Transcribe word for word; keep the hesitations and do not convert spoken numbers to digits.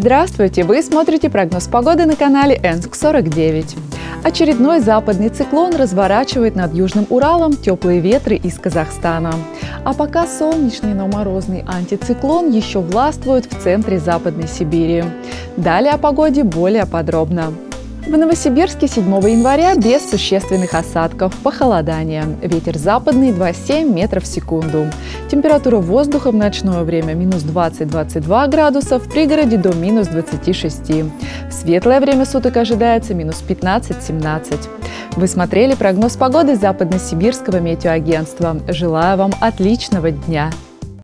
Здравствуйте! Вы смотрите прогноз погоды на канале Энск сорок девять. Очередной западный циклон разворачивает над Южным Уралом теплые ветры из Казахстана. А пока солнечный, но морозный антициклон еще властвует в центре Западной Сибири. Далее о погоде более подробно. В Новосибирске седьмого января без существенных осадков, похолодание. Ветер западный два целых семь десятых метров в секунду. Температура воздуха в ночное время минус двадцать — двадцать два градуса, в пригороде до минус двадцати шести. В светлое время суток ожидается минус пятнадцать — семнадцать. Вы смотрели прогноз погоды Западно-Сибирского метеоагентства. Желаю вам отличного дня!